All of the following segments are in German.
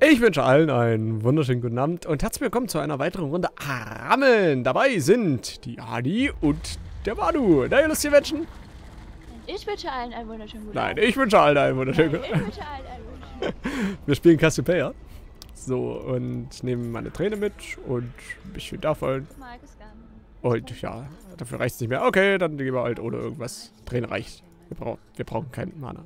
Ich wünsche allen einen wunderschönen guten Abend und herzlich willkommen zu einer weiteren Runde Rammeln. Dabei sind die Adi und der Manu. Na, ihr lustige Menschen? Ich wünsche allen einen wunderschönen guten Nein, Abend. ich wünsche allen einen wunderschönen guten Ich wünsche allen einen wunderschönen Wir spielen Cassiopeia. So, und nehmen meine Träne mit und ein bisschen davon. Mag es gar nicht. Und ja, dafür reicht es nicht mehr. Okay, dann gehen wir halt ohne irgendwas. Träne reicht. Wir brauchen keinen Mana.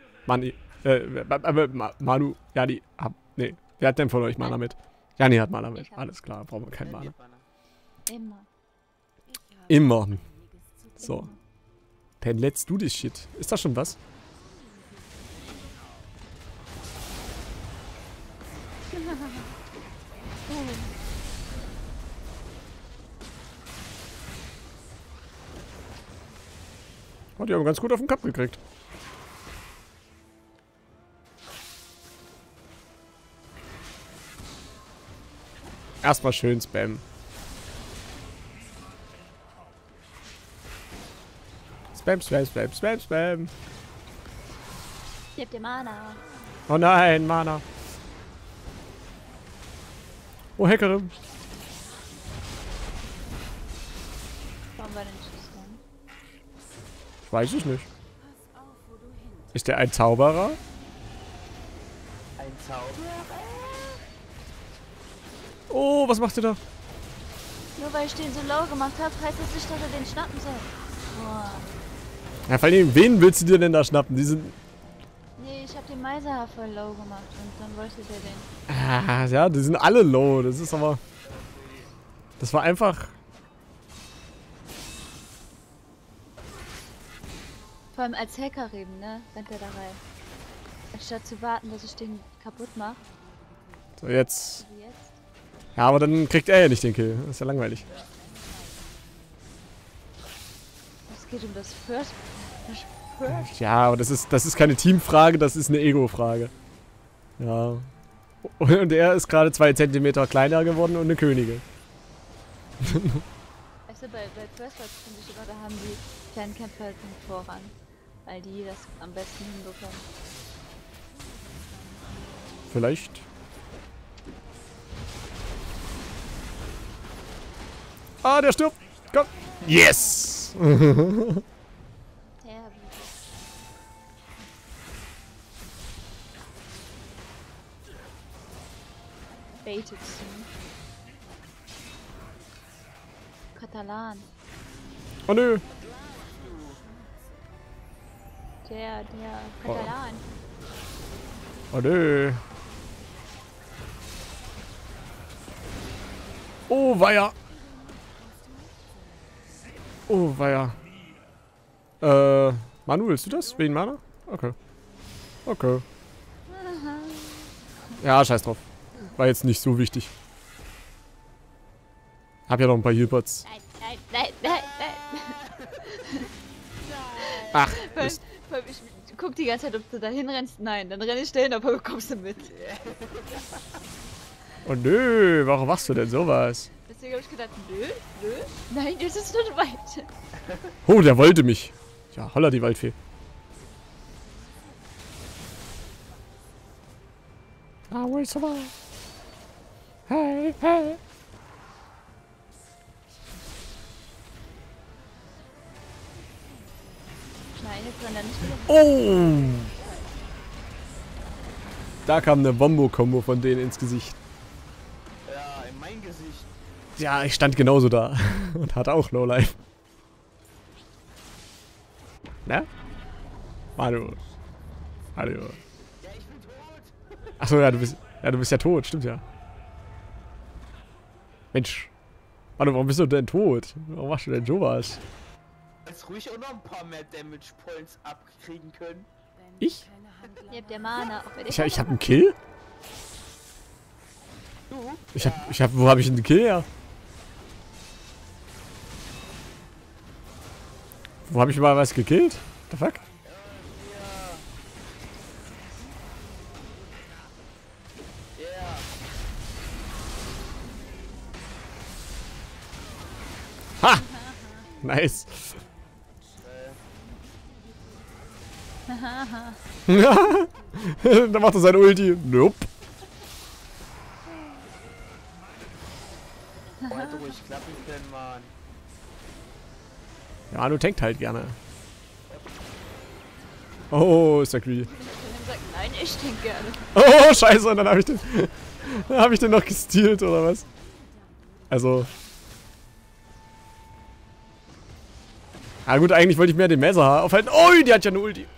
Manu, Jani, nee. Wer hat denn von euch Mana mit? Jani hat Mana mit. Alles klar, brauchen wir keinen Mana. Immer. Immer. So. Then let's do this shit. Ist das schon was? Oh, die haben ganz gut auf den Kopf gekriegt. Erstmal schön spammen. Spam, spam, spam, spam, spam. Ich hab dir Mana. Oh nein, Mana. Oh, Hackerin. Warum war denn nicht gestorben? Weiß ich nicht. Ist der ein Zauberer? Ein Zauberer? Oh, was macht ihr da? Nur weil ich den so low gemacht habe, heißt das nicht, dass er den schnappen soll. Boah. Ja, vor allem, wen willst du dir denn da schnappen? Die sind... Nee, ich hab den Meiserhaar voll low gemacht und dann wollte der den. Ah, ja, die sind alle low. Das ist aber... Das war einfach... Vor allem als Hacker eben, ne? Rennt er da rein. Anstatt zu warten, dass ich den kaputt mache. So, jetzt... Wie jetzt. Ja, aber dann kriegt er ja nicht den Kill. Das ist ja langweilig. Es geht um das First. Ja, aber das ist keine Teamfrage, das ist eine Ego-Frage. Ja. Und er ist gerade 2 Zentimeter kleiner geworden und eine Königin. Weißt du, bei First Words finde ich immer, da haben die Fernkämpfer halt den Vorrang. Weil die das am besten hinbekommen. Vielleicht. Ah, der stirbt. Komm. Yes! Ja, wie. Baited sie. Katalan. Oh nö. Der Katalan. Oh nö. Oh, weia. Oh, weia. Manu, willst du das? Wegen Mana? Okay. Okay. Ja, scheiß drauf. War jetzt nicht so wichtig. Hab ja noch ein paar Healbots. Nein, nein, nein, nein, nein. Ach, Weil Mist. ich guck die ganze Zeit, ob du da hinrennst. Nein, dann renne ich dahin, aber bekommst du mit. Oh nö, warum machst du denn sowas? Deswegen habe ich gedacht, nö. Nein, das ist nur weit. Oh, der wollte mich. Ja, holla die Waldfee. I will survive. Hey, hey. Nein, jetzt kann er nicht wieder. Oh! Da kam eine Wombo-Kombo von denen ins Gesicht. Ja, in mein Gesicht. Ja, ich stand genauso da. Und hatte auch Lowlife. Na? Hallo. Hallo. Ja, ich bin tot. Achso, ja, du bist ja tot, stimmt ja. Mensch. Warte, warum bist du denn tot? Warum machst du denn sowas? Jetzt ruhig auch noch ein paar mehr Damage Points abkriegen können. Ich? Ihr habt ja Mana. Auch wenn Ich hab einen Kill? Du? Wo hab ich denn den Kill her? Wo hab ich mal was gekillt? What the fuck? Ja. Ja. Ha! Nice. Da macht er sein Ulti. Nope. Manu tankt halt gerne. Oh, ist der greedy. Ich hab gesagt, nein, ich denke gerne. Oh, scheiße, und dann habe ich den... Dann habe ich den noch gestealt, oder was? Also... Ah gut, eigentlich wollte ich mehr den Messer aufhalten. Oh, die hat ja eine Ulti.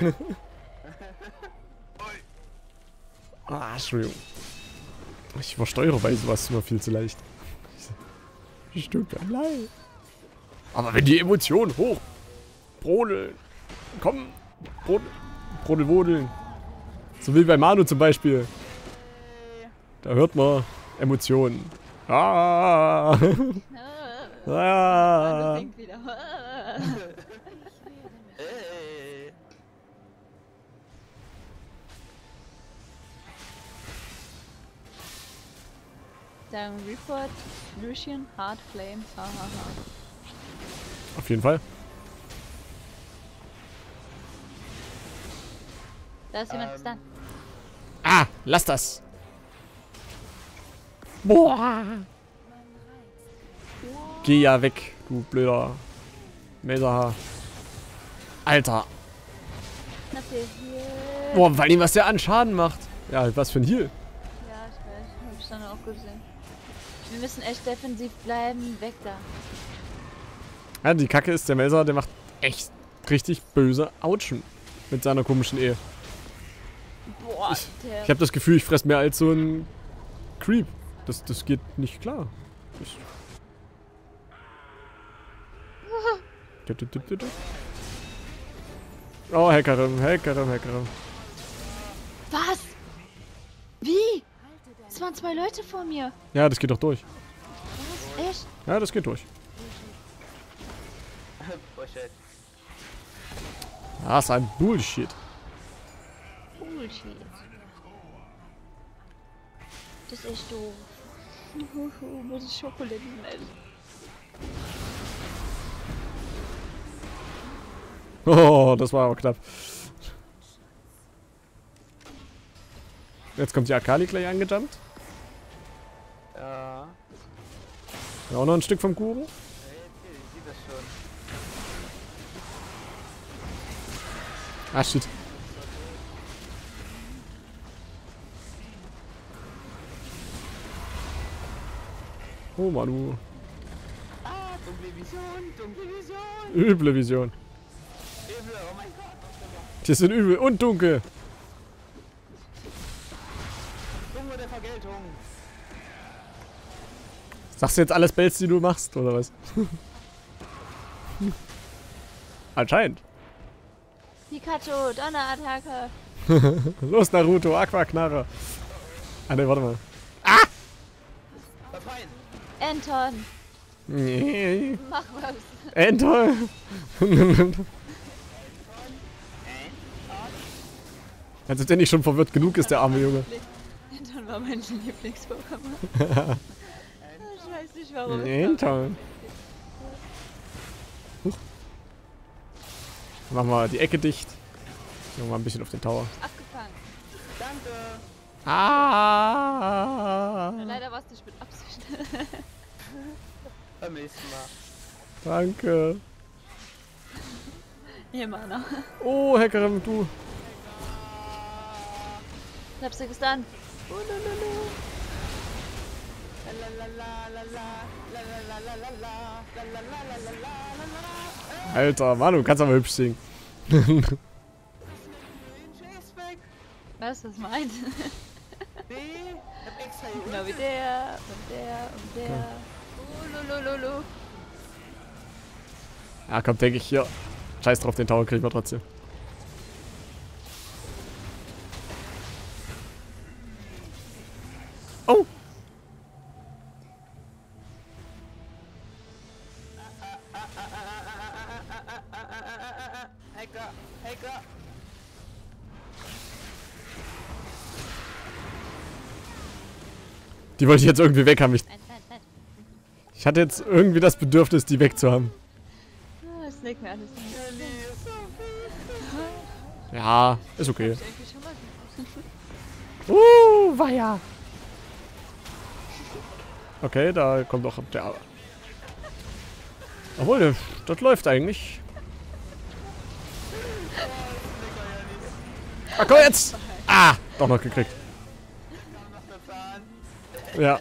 Ah, Entschuldigung. Ich übersteuere bei sowas immer viel zu leicht. Ich tut mir leid. Aber wenn die Emotionen hoch brodeln. Komm, brodelwodeln. So wie bei Manu zum Beispiel. Da hört man Emotionen. Ah. Das singt wieder. Sagen Report, Lucian, Hard Flame, hahaha. Auf jeden Fall. Da ist jemand dann. Ah, lass das. Boah. Geh ja weg, du blöder Messerhaar. Alter. Boah, vor allem, was der an Schaden macht. Ja, was für ein Heal. Ja, ich weiß. Hab ich dann auch gesehen. Wir müssen echt defensiv bleiben. Weg da. Ja, die Kacke ist, der Melser, der macht echt richtig böse Autschen mit seiner komischen Ehe. Boah, Ich habe das Gefühl, ich fresse mehr als so ein Creep. Das geht nicht klar. Oh, Hackerin. Was? Wie? Es waren 2 Leute vor mir. Ja, das geht doch durch. Was? Echt? Ja, das geht durch. Bullshit. Das ist ein Bullshit. Bullshit. Das ist echt doof. Muss ich Schokoladen essen? Oh, das war aber knapp. Jetzt kommt die Akali gleich angejumpt. Ja. Ja, auch noch ein Stück vom Kuchen. Ich sehe das schon. Ah, shit. Oh, Manu. Ah, dunkle Vision. Üble Vision. Übel, oh mein Gott. Die sind übel und dunkel. Junge der Vergeltung. Sagst du jetzt alles Bells, die du machst, oder was? Anscheinend. Pikachu, Donnerattacke. Los, Naruto, Aquaknarre. Ah, ne, warte mal. Befreien. Anton, Nee. mach was. Enter. Also, der nicht schon verwirrt genug ist, der arme Junge. Anton war mein Lieblings-Pokémon. Ich weiß nicht warum. Enter. Huch. Machen wir die Ecke dicht. Machen wir ein bisschen auf den Tower. Abgefangen. Danke. Ah. Leider war es nicht mit Absicht. Beim nächsten Mal. Danke. Hier, Mana. Oh, Hackerin, du. Ich hab sie gestunt. Alter, Manu, du kannst aber hübsch singen. Was, was meint? Nee, ich hab extra hier Genau wie der und der und der. Lulululu. Ja, komm, denke ich hier. Scheiß drauf, den Tower kriegen wir trotzdem. Oh! Hacker. Die wollte ich jetzt irgendwie weg haben. Nein. Ich hatte jetzt irgendwie das Bedürfnis, die wegzuhaben. Ah, es leckt mir alles nicht. Ja, ist okay. Ich irgendwie schon mal War ja. Okay, da kommt auch der. Obwohl, das läuft eigentlich. Ah, komm jetzt! Ah, doch noch gekriegt. Ja.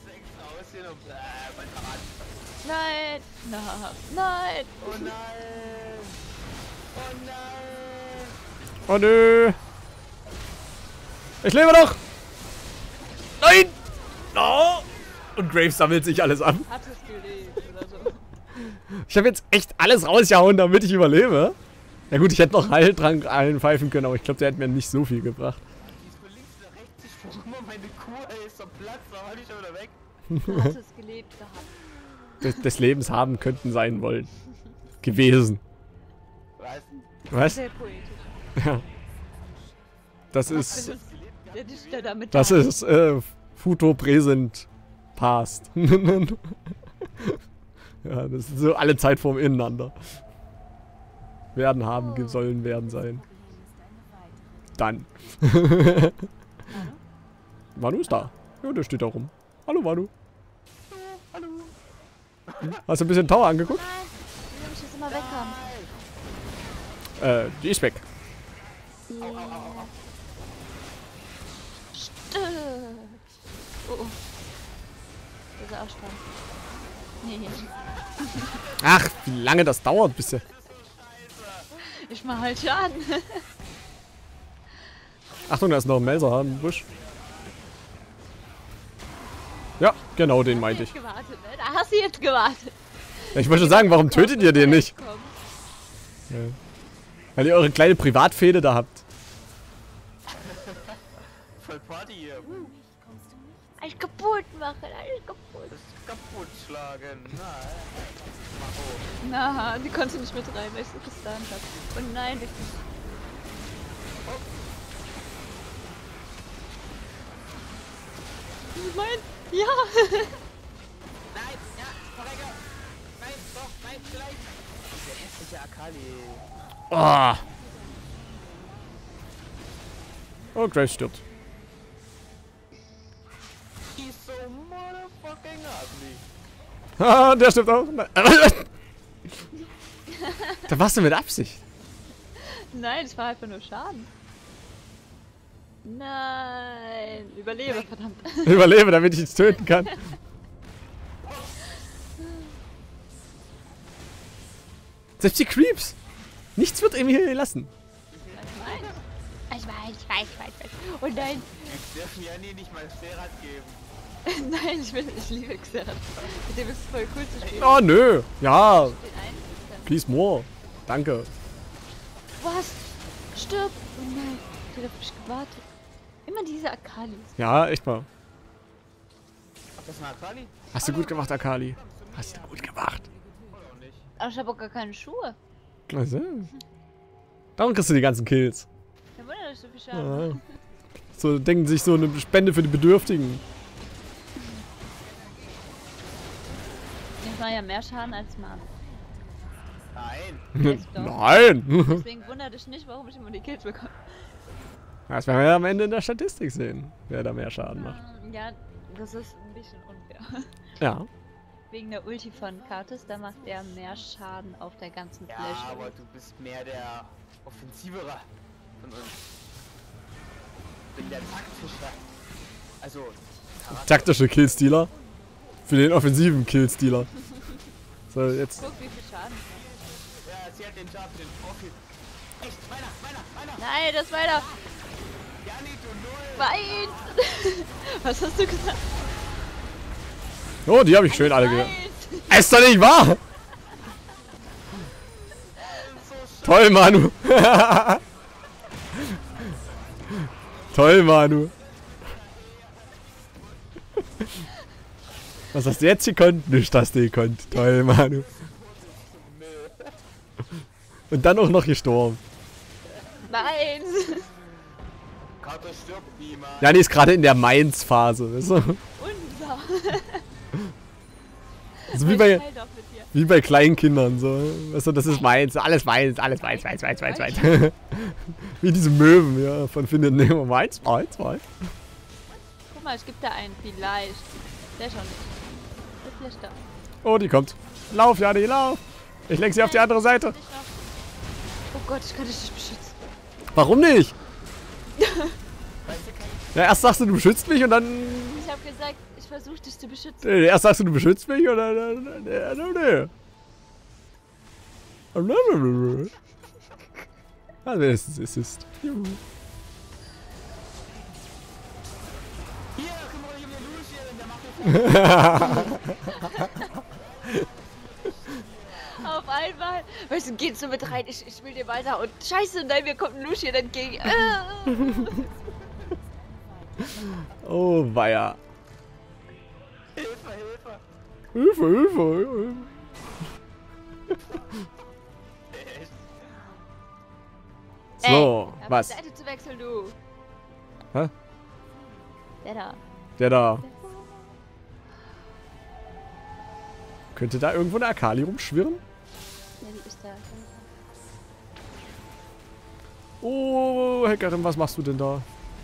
Nein! Nein! Nein! Oh nein! Oh nein! Oh nö! Ich lebe noch! Nein! Oh! Und Graves sammelt sich alles ab. Hat es gelebt oder so. Ich habe jetzt echt alles rausgehauen, damit ich überlebe. Ja gut, ich hätte noch Heiltrank allen pfeifen können, aber ich glaube, der hätte mir nicht so viel gebracht. Die ist von links nach rechts, ich springe immer meine Kuh, ist am Platz, da war ich schon wieder weg. Du hast es gelebt gehabt. Des Lebens haben könnten sein wollen. Gewesen. Was? Was? Sehr poetisch. Ja. Das Ich ist... finde der Dichter damit. Das ist, Futur Präsent Past. Ja, das sind so alle Zeitformen ineinander. Werden, haben, sollen, werden sein. Dann. Manu ist da. Ja, der steht da rum. Hallo Manu. Hallo. Hast du ein bisschen Tower angeguckt? Nein! Die will mich jetzt immer weghaben. Die ist weg. Au, au, au, au. Oh, oh. Das ist auch spannend. Nee. Ach, wie lange das dauert, bis er... Ich mach halt Schaden. Achtung, da ist noch ein Melser im Busch. Ja, genau, den meinte ich. Gewartet, ne? Da hast du jetzt gewartet. Ja, ich wollte schon sagen, warum tötet ihr den nicht? Komm. Ja. Weil ihr eure kleine Privatfehde da habt. Voll Party hier. Alles kaputt machen, alles kaputt. Das ist kaputt schlagen. Nein. Mach hoch. Na, die konnte nicht mit rein, weil ich so gestunt hab. Und nein, wirklich. Mein, ja. Nein, ja, verrecke. Nein, doch, nein, vielleicht. Der hässliche Akali. Oh, Graves stirbt. He's so motherfucking ugly. Ah, der stirbt auch. Da warst du mit Absicht. Nein, das war einfach nur Schaden. Nein, überlebe, verdammt. Überlebe, damit ich ihn töten kann. Selbst die Creeps. Nichts wird ihm hier gelassen. Ich weiß. Oh nein, Wir dürfen ja nicht mal Serat geben. nein, ich liebe Xerath. Mit dem ist es voll cool zu spielen. Oh, nö. Ja, Den einen. please more. Danke. Was? Stirb! Oh nein, der hat auf mich gewartet. Immer diese Akalis. Ja, echt mal. Das ist ein Akali? Hast du gut gemacht, Akali. Hast du gut gemacht. Oder auch nicht. Aber ich habe auch gar keine Schuhe. Also. Darum kriegst du die ganzen Kills. Kein Wunder, dass ich so viel Schaden Ja. So denken sich so eine Spende für die Bedürftigen. Ich mache ja mehr Schaden als Mann. Nein. Echt doch. Nein! Deswegen wundert dich nicht, warum ich immer die Kills bekomme. Das werden wir ja am Ende in der Statistik sehen, wer da mehr Schaden macht. Ja, das ist ein bisschen unfair. Ja. Wegen der Ulti von Kartus, da macht er mehr Schaden auf der ganzen Ja, Fläche. aber du bist mehr der Offensivere von uns. Ich bin der Taktische. Also, Taktische Killstealer. Für den offensiven Killstealer. So, jetzt. Guck, wie viel Schaden. ja, sie hat den Job, den Profit. Echt, meiner. Nein, das weiter. Jani, du Null. Weit! Was hast du gesagt? Oh, die habe ich schön alle gehört. Weit! Ist doch nicht wahr! Toll, Manu. Toll, Manu. Was hast du jetzt gekonnt? Nicht, dass du gekonnt. Toll, Manu. Und dann auch noch gestorben. Nein! Kato stirbt niemand. Jani ist gerade in der Mainz-Phase. Weißt du? Unser! Also Ich teil doch mit dir. wie bei kleinen Kindern. So. Weißt du, das ist Mainz. Alles Mainz. Wie diese Möwen ja, von Findet Nemo. Mainz. Guck mal, es gibt da einen, vielleicht. Der schon nicht. Der ist vielleicht da. Oh, die kommt. Lauf, Jani, lauf! Ich lenk sie auf die andere Seite. Oh Gott, ich kann dich nicht beschützen. Warum nicht? Ja, erst sagst du beschützt mich und dann... Ich habe gesagt, ich versuche dich zu beschützen. Erst sagst du beschützt mich und dann... Also es ist... Juhu. Hier, kümmere dich um den Lucian, der macht Auf einmal. Weißt du, gehst du mit rein, ich will dir weiter und scheiße, nein, mir kommt ein Lucian entgegen. Oh, weia. Hilfe, Hilfe. Hilfe, Hilfe. So, Ey, was? Auf die Seite zu wechseln, du. Hä? Der da. Der da. Könnte da irgendwo eine Akali rumschwirren? Ja, die ist da. Oh, Hackerin, was machst du denn da?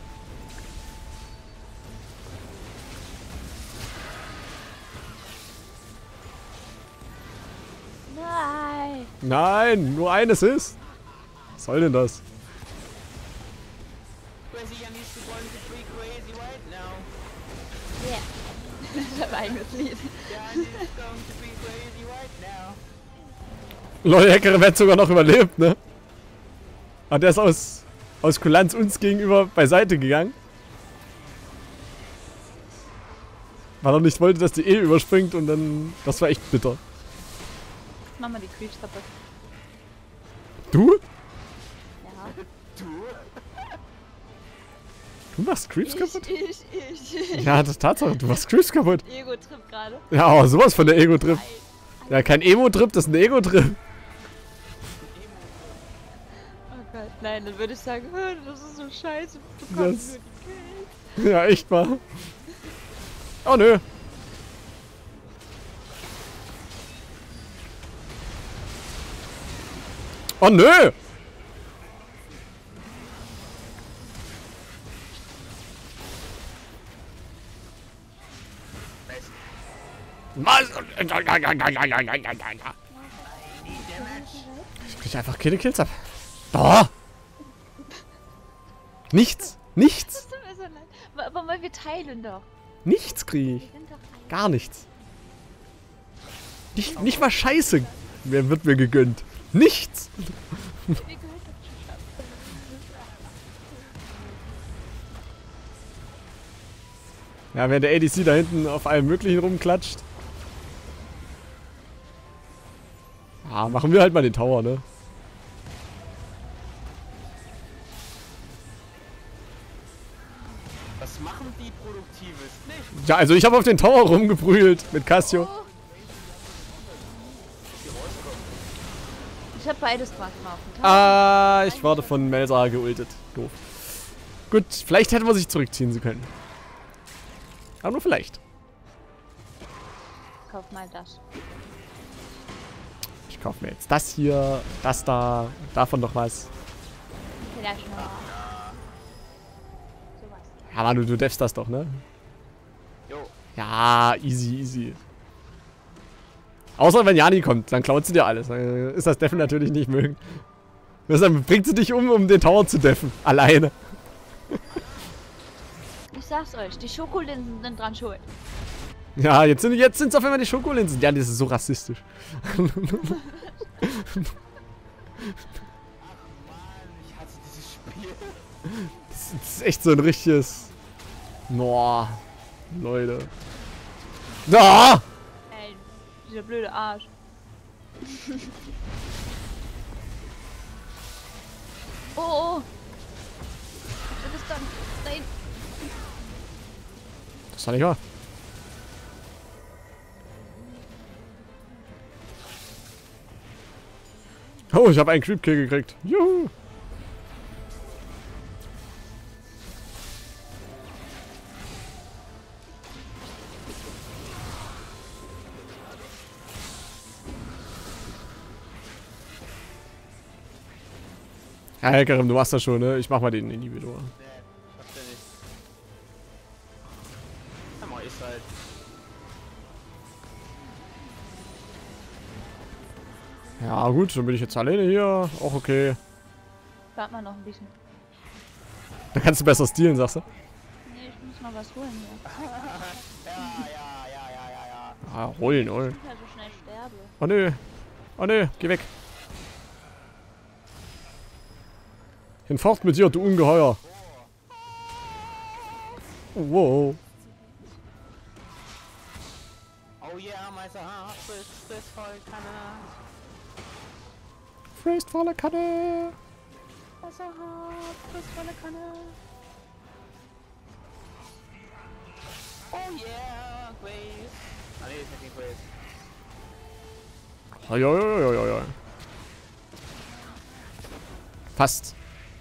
Nein. Nein, nur eines ist. Was soll denn das? Crazy Young is going to be crazy right now. Ja. Ich hab ein eigenes Lied. Young is going to be crazy right now. Leute, Hackerin wird sogar noch überlebt, ne? Und der ist aus Kulanz uns gegenüber beiseite gegangen. Weil er nicht wollte, dass die überspringt und dann... Das war echt bitter. Mach mal die Creeps kaputt. Du? Ja. Du machst Creeps kaputt? Ich. Ja, das ist Tatsache, du machst Creeps kaputt. Ego-Trip gerade. Ja, aber sowas von der Ego-Trip. Ja, kein Emo-Trip, das ist ein Ego-Trip. Oh Gott, nein, dann würde ich sagen, das ist so scheiße. Du Das- bekommst nur die Kills. Ja, echt mal. Oh, nö. Oh, nö. Was? Ich krieg einfach keine Kills ab. Da. Nichts. Nichts. Das tut mir so leid. Aber weil wir teilen doch. Nichts krieg Wir ich. sind doch ein. Gar nichts. Nicht mal Scheiße. Wer wird mir gegönnt? Nichts. Wir gehört doch. Ja, während der ADC da hinten auf allem Möglichen rumklatscht. Ah, machen wir halt mal den Tower, ne? Was machen die Produktives nicht? Ja, also ich habe auf den Tower rumgeprügelt mit Cassio. Ich hab beides gemacht auf dem Tag. Ah, ich wurde von Melsa geultet. Doof. Gut, vielleicht hätte man sich zurückziehen können. Aber nur vielleicht. Kauf mal das. Ich kaufe mir jetzt das hier, das da, davon noch was. Vielleicht noch. Sowas. Ja, Manu, du defst das doch, ne? Jo. Ja, easy, easy. Außer wenn Jani kommt, dann klaut sie dir alles. Dann ist das Deffen natürlich nicht mögen. Deshalb bringt sie dich um den Tower zu deffen. Alleine. Ich sag's euch, die Schokolinsen sind dran schuld. Ja, jetzt sind's auf einmal die Schokolinsen. Ja, das ist so rassistisch. Mann, ich hasse dieses Spiel. Das ist echt so ein richtiges... Boah, Leute. Da! Ey, dieser blöde Arsch. Oh, oh. Du bist dann. Nein. Das war nicht wahr. Oh, ich habe einen Creep-Kill gekriegt. Juhu! Ja, Hackerin, du machst das schon, ne? Ich mach mal den Inhibitor. Nee, schafft er nicht. Ja, mal ist halt. Ja gut, dann bin ich jetzt alleine hier. Auch okay. Warte mal noch ein bisschen. Dann kannst du besser stealen, sagst du? Nee, ich muss noch was holen hier. Ah, holen. Ich nicht mehr so schnell sterbe. Oh nö. Oh nö, geh weg. Hinfort mit dir, du Ungeheuer. Wow. Oh yeah, Meister, friss voll Kanne. Frisst volle Kanne. Meister, friss volle Kanne. Oh yeah, Grace. Ah nee, ist nicht die Grace. Ja. Fast.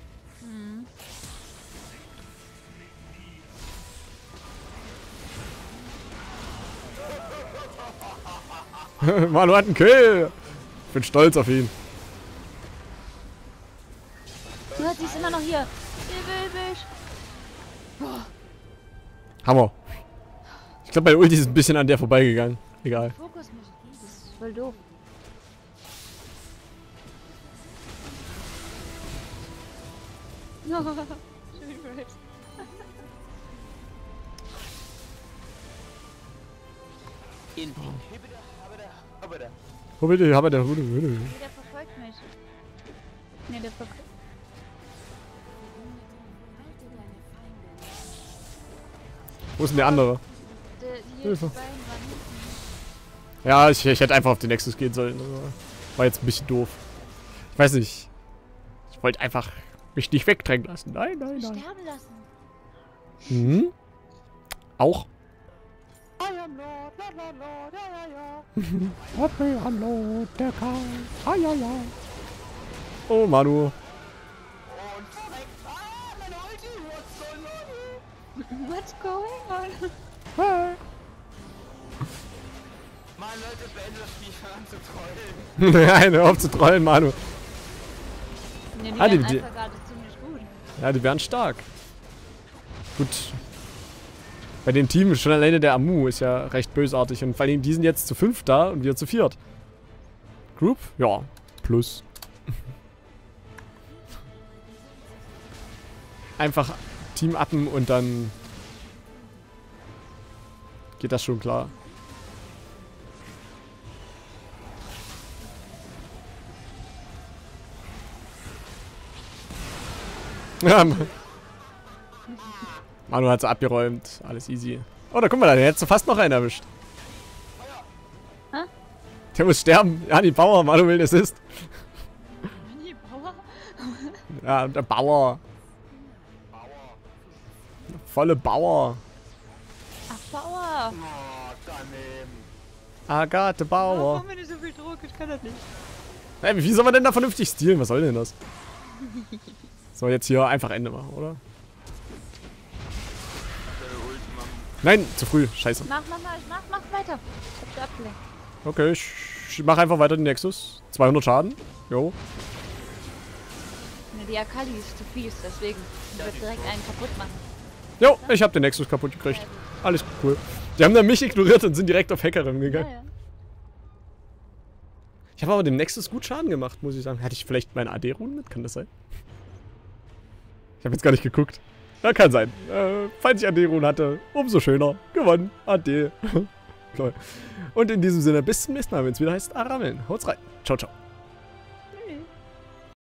Manu hat einen Kill. Ich bin stolz auf ihn. Sie ist immer noch hier. Die will mich. Hammer. Ich glaube, meine Ulti ist ein bisschen an der vorbeigegangen. Egal. Fokus mich. Das ist voll doof. Schön Grace. In die Hibbede. Wo bitte? Nee, der verfolgt mich. Nee, der verfolgt. Wo ist denn der andere? Die Hilfe. beiden waren hinten. Ja, ich hätte einfach auf den Nexus gehen sollen. War jetzt ein bisschen doof. Ich weiß nicht. Ich wollte einfach mich nicht wegdrängen lassen. Nein. Sterben lassen. Mhm. Auch. I am Lord, ja. Okay, hallo, der Karl. Ah, ja. Oh, Manu. Und meine Ulti, What's going on? Hey. Mann, Leute, beende das Spiel an zu trollen. Nein, hör auf zu trollen, Manu. Nee, die Ah, die- werden die- einfach gerade ziemlich gut. Ja, die wären stark. Gut. Bei dem Team schon alleine der Amu ist ja recht bösartig. Und vor allem, die sind jetzt zu 5 da und wir zu 4. Group? Ja. Plus. Einfach Team uppen und dann geht das schon klar. Ja, Manu hat sie abgeräumt. Alles easy. Oh, da guck mal, da hättest du fast noch einen erwischt. Hä? Der muss sterben. Ja, die Bauer. Manu will Assist. Die Bauer? Ja, der Bauer. Volle Bauer. Ach, Bauer. Oh, daneben. Agathe Bauer. Warum bin ich so viel Druck? Ich kann das nicht. Hey, wie soll man denn da vernünftig stealen? Was soll denn das? So, jetzt hier einfach Ende machen, oder? Nein, zu früh. Scheiße. Mach weiter. Ich hab dich abgelenkt. Okay, ich mach einfach weiter den Nexus. 200 Schaden. Jo. Ne, die Akali ist zu fies, deswegen. Die wird direkt einen kaputt machen. Jo, ich hab den Nexus kaputt gekriegt. Alles cool. Die haben dann mich ignoriert und sind direkt auf Hackerin gegangen. Ja. Ich habe aber dem Nexus gut Schaden gemacht, muss ich sagen. Hatte ich vielleicht meine AD-Runen mit? Kann das sein? Ich habe jetzt gar nicht geguckt. Ja, kann sein. Falls ich AD-Runen hatte, umso schöner. Gewonnen. AD. Toll. Und in diesem Sinne, bis zum nächsten Mal, wenn es wieder heißt Arammeln. Haut's rein. Ciao, ciao.